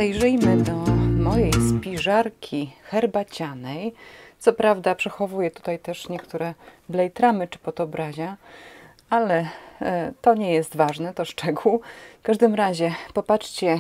Zajrzyjmy do mojej spiżarki herbacianej. Co prawda przechowuję tutaj też niektóre blejtramy czy podobrazia, ale to nie jest ważne, to szczegół. W każdym razie popatrzcie,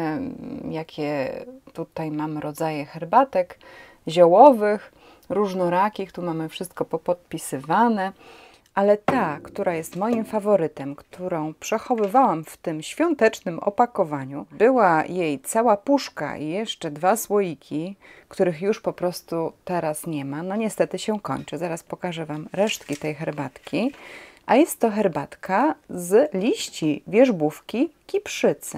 jakie tutaj mamy rodzaje herbatek ziołowych, różnorakich. Tu mamy wszystko popodpisywane. Ale ta, która jest moim faworytem, którą przechowywałam w tym świątecznym opakowaniu, była jej cała puszka i jeszcze 2 słoiki, których już po prostu teraz nie ma. No niestety się kończy. Zaraz pokażę Wam resztki tej herbatki. A jest to herbatka z liści wierzbówki kiprzycy,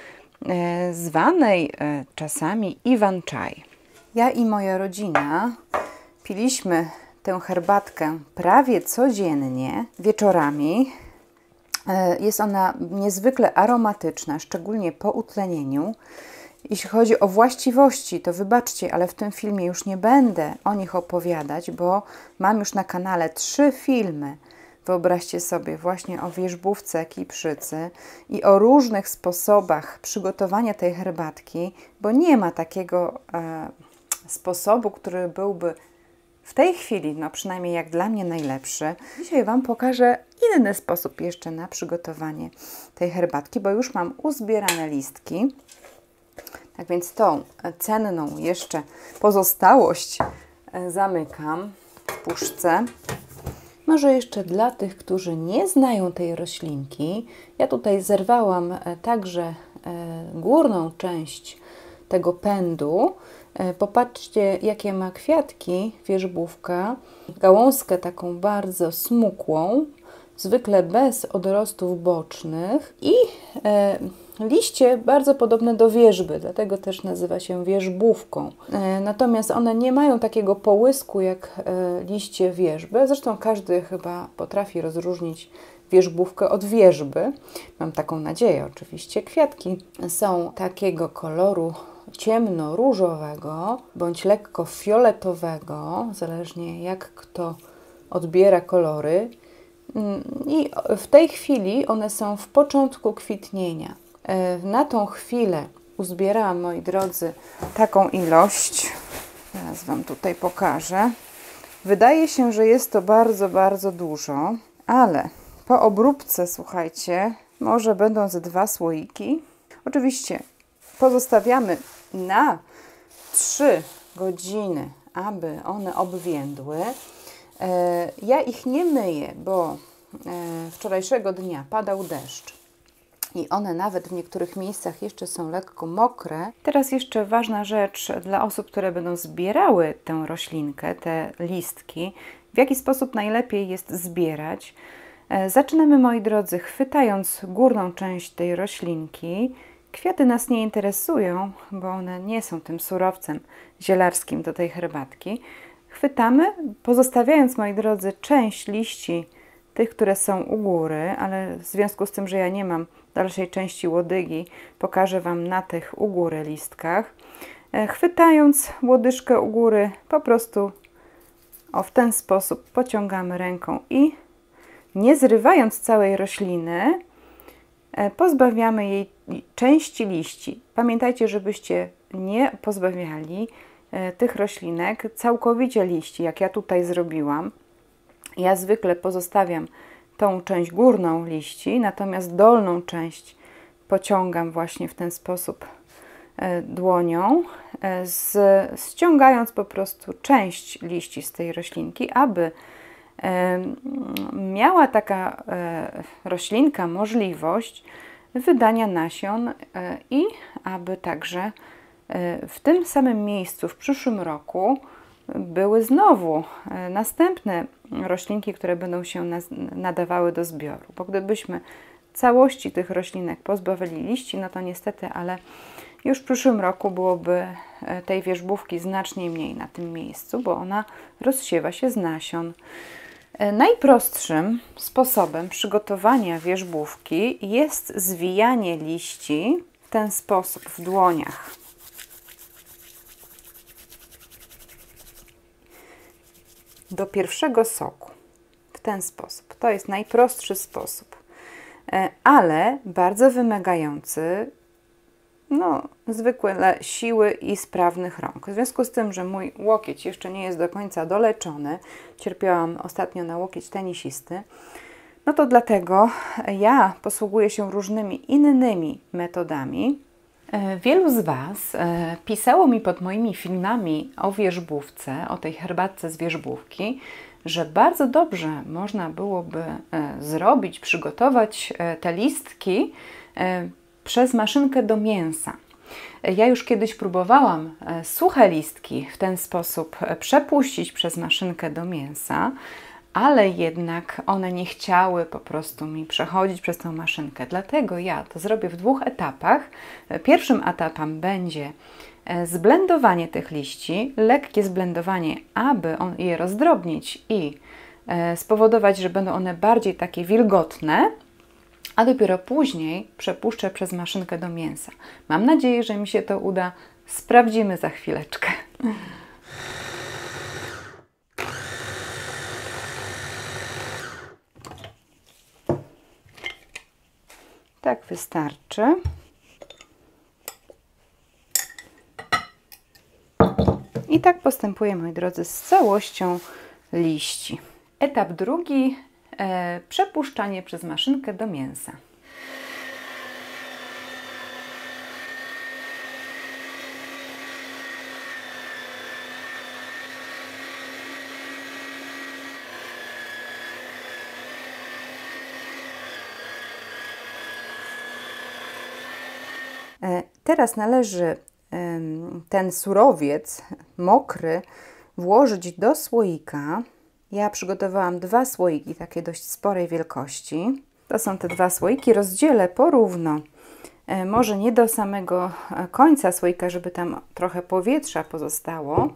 zwanej czasami Iwan Czaj. Ja i moja rodzina piliśmy tę herbatkę prawie codziennie wieczorami. Jest ona niezwykle aromatyczna, szczególnie po utlenieniu. Jeśli chodzi o właściwości, to wybaczcie, ale w tym filmie już nie będę o nich opowiadać, bo mam już na kanale 3 filmy. Wyobraźcie sobie, właśnie o wierzbówce kiprzycy i o różnych sposobach przygotowania tej herbatki, bo nie ma takiego sposobu, który byłby w tej chwili, no przynajmniej jak dla mnie, najlepszy. Dzisiaj Wam pokażę inny sposób jeszcze na przygotowanie tej herbatki, bo już mam uzbierane listki. Tak więc tą cenną jeszcze pozostałość zamykam w puszce. Może jeszcze dla tych, którzy nie znają tej roślinki, ja tutaj zerwałam także górną część tego pędu. Popatrzcie, jakie ma kwiatki wierzbówka, gałązkę taką bardzo smukłą, zwykle bez odrostów bocznych i liście bardzo podobne do wierzby, dlatego też nazywa się wierzbówką. Natomiast one nie mają takiego połysku jak liście wierzby, zresztą każdy chyba potrafi rozróżnić wierzbówkę od wierzby. Mam taką nadzieję oczywiście. Kwiatki są takiego koloru ciemno-różowego bądź lekko fioletowego, zależnie jak kto odbiera kolory. I w tej chwili one są w początku kwitnienia. Na tą chwilę uzbierałam, moi drodzy, taką ilość. Teraz Wam tutaj pokażę. Wydaje się, że jest to bardzo, bardzo dużo, ale po obróbce, słuchajcie, może będą ze 2 słoiki. Oczywiście pozostawiamy na 3 godziny, aby one obwiędły. Ja ich nie myję, bo wczorajszego dnia padał deszcz i one nawet w niektórych miejscach jeszcze są lekko mokre. Teraz jeszcze ważna rzecz dla osób, które będą zbierały tę roślinkę, te listki. W jaki sposób najlepiej jest zbierać? Zaczynamy, moi drodzy, chwytając górną część tej roślinki. Kwiaty nas nie interesują, bo one nie są tym surowcem zielarskim do tej herbatki. Chwytamy, pozostawiając, moi drodzy, część liści, tych, które są u góry, ale w związku z tym, że ja nie mam dalszej części łodygi, pokażę Wam na tych u góry listkach. Chwytając łodyżkę u góry, po prostu w ten sposób pociągamy ręką i nie zrywając całej rośliny, pozbawiamy jej części liści. Pamiętajcie, żebyście nie pozbawiali tych roślinek całkowicie liści, jak ja tutaj zrobiłam. Ja zwykle pozostawiam tą część górną liści, natomiast dolną część pociągam właśnie w ten sposób dłonią, ściągając po prostu część liści z tej roślinki, aby miała taka roślinka możliwość wydania nasion i aby także w tym samym miejscu w przyszłym roku były znowu następne roślinki, które będą się nadawały do zbioru. Bo gdybyśmy całości tych roślinek pozbawili liści, no to niestety, ale już w przyszłym roku byłoby tej wierzbówki znacznie mniej na tym miejscu, bo ona rozsiewa się z nasion. Najprostszym sposobem przygotowania wierzbówki jest zwijanie liści w ten sposób w dłoniach. Do pierwszego soku. W ten sposób. To jest najprostszy sposób, ale bardzo wymagający no, zwykłe siły i sprawnych rąk. W związku z tym, że mój łokieć jeszcze nie jest do końca doleczony, cierpiałam ostatnio na łokieć tenisisty, no to dlatego ja posługuję się różnymi innymi metodami. Wielu z Was pisało mi pod moimi filmami o wierzbówce, o tej herbatce z wierzbówki, że bardzo dobrze można byłoby zrobić, przygotować te listki przez maszynkę do mięsa. Ja już kiedyś próbowałam suche listki w ten sposób przepuścić przez maszynkę do mięsa, ale jednak one nie chciały po prostu mi przechodzić przez tą maszynkę. Dlatego ja to zrobię w 2 etapach. Pierwszym etapem będzie zblendowanie tych liści, lekkie zblendowanie, aby je rozdrobnić i spowodować, że będą one bardziej takie wilgotne, a dopiero później przepuszczę przez maszynkę do mięsa. Mam nadzieję, że mi się to uda. Sprawdzimy za chwileczkę. Tak wystarczy. I tak postępuję, moi drodzy, z całością liści. Etap drugi. Przepuszczanie przez maszynkę do mięsa. Teraz należy ten surowiec mokry włożyć do słoika. Ja przygotowałam 2 słoiki, takie dość sporej wielkości. To są te 2 słoiki. Rozdzielę porówno, może nie do samego końca słoika, żeby tam trochę powietrza pozostało.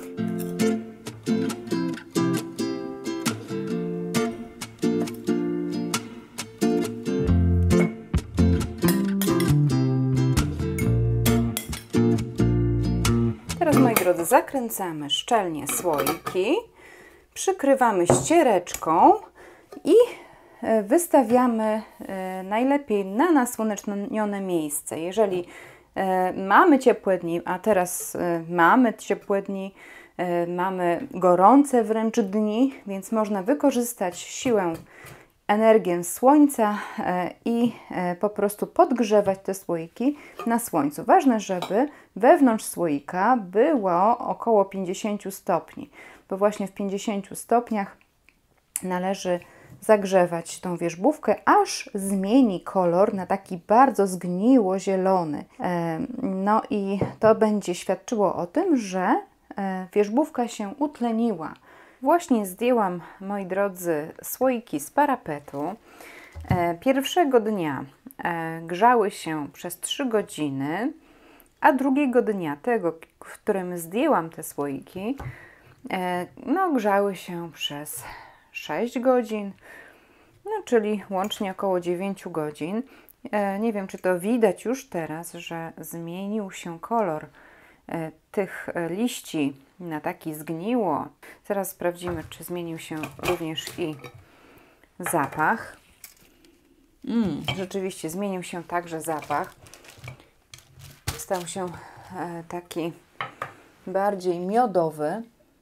Teraz, moi drodzy, zakręcamy szczelnie słoiki. Przykrywamy ściereczką i wystawiamy najlepiej na nasłonecznione miejsce. Jeżeli mamy ciepłe dni, a teraz mamy ciepłe dni, mamy gorące wręcz dni, więc można wykorzystać siłę, energię słońca i po prostu podgrzewać te słoiki na słońcu. Ważne, żeby wewnątrz słoika było około 50 stopni. Bo właśnie w 50 stopniach należy zagrzewać tą wierzbówkę, aż zmieni kolor na taki bardzo zgniło-zielony. No i to będzie świadczyło o tym, że wierzbówka się utleniła. Właśnie zdjęłam, moi drodzy, słoiki z parapetu. Pierwszego dnia grzały się przez 3 godziny, a drugiego dnia, tego, w którym zdjęłam te słoiki, no, grzały się przez 6 godzin, no, czyli łącznie około 9 godzin. Nie wiem, czy to widać już teraz, że zmienił się kolor tych liści na taki zgniło. Zaraz sprawdzimy, czy zmienił się również i zapach. Rzeczywiście zmienił się także zapach. Stał się taki bardziej miodowy.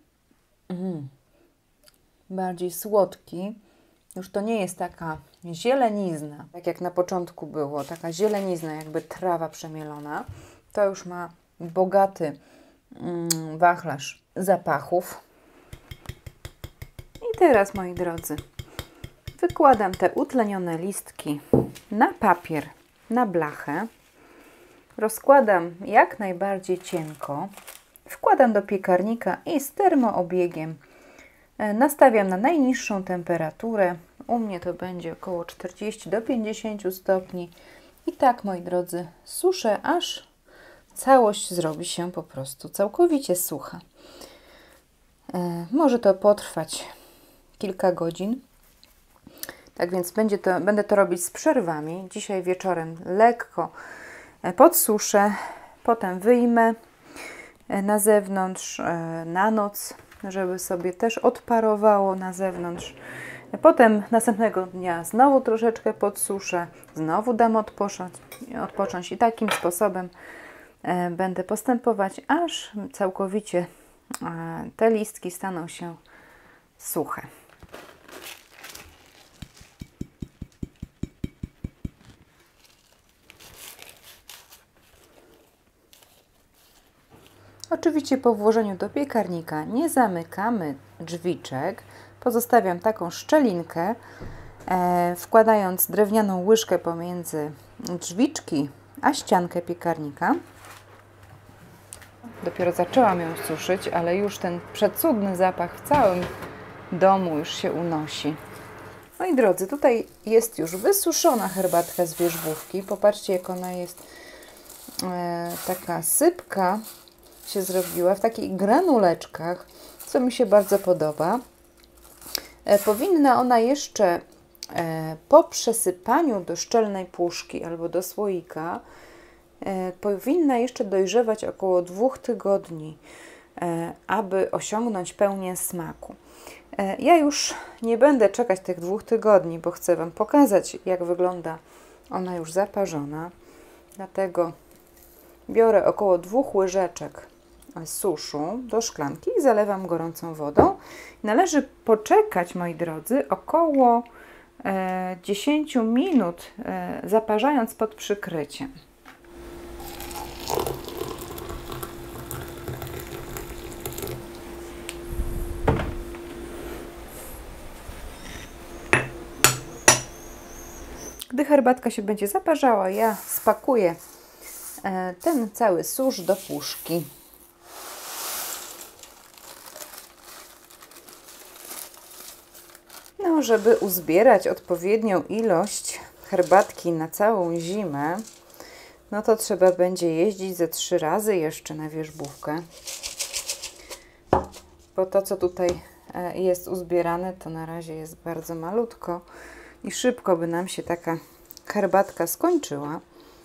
Bardziej słodki. Już to nie jest taka zielenizna, tak jak na początku było, taka zielenizna, jakby trawa przemielona. To już ma bogaty wachlarz zapachów. I teraz, moi drodzy, wykładam te utlenione listki na papier, na blachę. Rozkładam jak najbardziej cienko. Wkładam do piekarnika i z termoobiegiem nastawiam na najniższą temperaturę. U mnie to będzie około 40 do 50 stopni. I tak, moi drodzy, suszę, aż całość zrobi się po prostu całkowicie sucha. Może to potrwać kilka godzin. Tak więc będę to robić z przerwami. Dzisiaj wieczorem lekko podsuszę, potem wyjmę na zewnątrz na noc, żeby sobie też odparowało na zewnątrz. Potem następnego dnia znowu troszeczkę podsuszę, znowu dam odpocząć i takim sposobem będę postępować, aż całkowicie te listki staną się suche. Oczywiście po włożeniu do piekarnika nie zamykamy drzwiczek, pozostawiam taką szczelinkę, wkładając drewnianą łyżkę pomiędzy drzwiczki a ściankę piekarnika. Dopiero zaczęłam ją suszyć, ale już ten przecudny zapach w całym domu już się unosi. Moi drodzy, tutaj jest już wysuszona herbatka z wierzbówki. Popatrzcie, jak ona jest taka sypka się zrobiła w takich granuleczkach, co mi się bardzo podoba. Powinna ona jeszcze po przesypaniu do szczelnej puszki albo do słoika powinna jeszcze dojrzewać około 2 tygodni, aby osiągnąć pełnię smaku. Ja już nie będę czekać tych 2 tygodni, bo chcę Wam pokazać, jak wygląda ona już zaparzona. Dlatego biorę około 2 łyżeczek suszu do szklanki i zalewam gorącą wodą. Należy poczekać, moi drodzy, około 10 minut, zaparzając pod przykryciem. Gdy herbatka się będzie zaparzała, ja spakuję ten cały susz do puszki. No, żeby uzbierać odpowiednią ilość herbatki na całą zimę, no to trzeba będzie jeździć ze 3 razy jeszcze na wierzbówkę. Bo to, co tutaj jest uzbierane, to na razie jest bardzo malutko i szybko by nam się taka herbatka skończyła.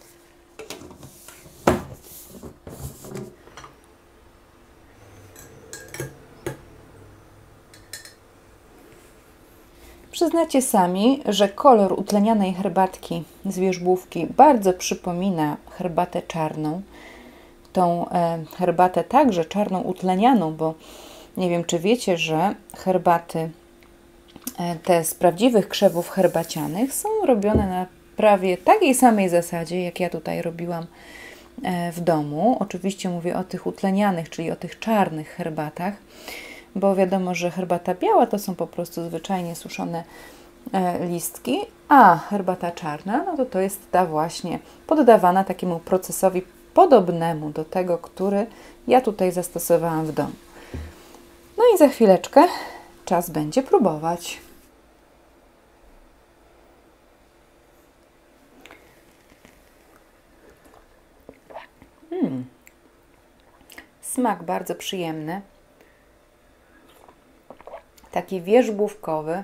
Przyznacie sami, że kolor utlenianej herbatki z wierzbówki bardzo przypomina herbatę czarną. Tą herbatę także czarną utlenianą, bo nie wiem, czy wiecie, że herbaty te z prawdziwych krzewów herbacianych są robione na prawie takiej samej zasadzie, jak ja tutaj robiłam w domu. Oczywiście mówię o tych utlenianych, czyli o tych czarnych herbatach, bo wiadomo, że herbata biała to są po prostu zwyczajnie suszone listki, a herbata czarna, no to jest ta właśnie poddawana takiemu procesowi podobnemu do tego, który ja tutaj zastosowałam w domu. No i za chwileczkę czas będzie próbować. Smak bardzo przyjemny. Taki wierzbówkowy.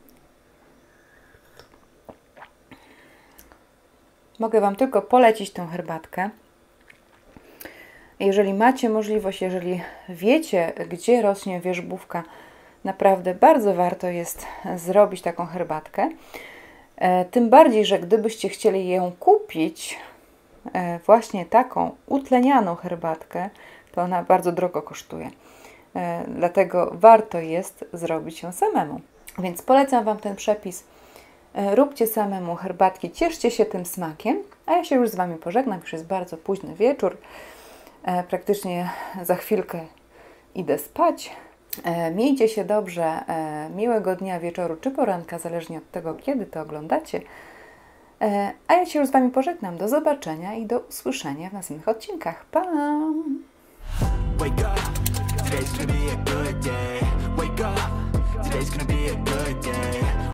Mogę Wam tylko polecić tę herbatkę. Jeżeli macie możliwość, jeżeli wiecie, gdzie rośnie wierzbówka, naprawdę bardzo warto jest zrobić taką herbatkę. Tym bardziej, że gdybyście chcieli ją kupić, właśnie taką utlenianą herbatkę, to ona bardzo drogo kosztuje. Dlatego warto jest zrobić ją samemu. Więc polecam Wam ten przepis. Róbcie samemu herbatki, cieszcie się tym smakiem, a ja się już z Wami pożegnam. Już jest bardzo późny wieczór. Praktycznie za chwilkę idę spać. Miejcie się dobrze, miłego dnia, wieczoru czy poranka, zależnie od tego, kiedy to oglądacie. A ja się już z Wami pożegnam. Do zobaczenia i do usłyszenia w następnych odcinkach. Pa! Wake up, today's gonna be a good day. Wake up, today's gonna be a good day.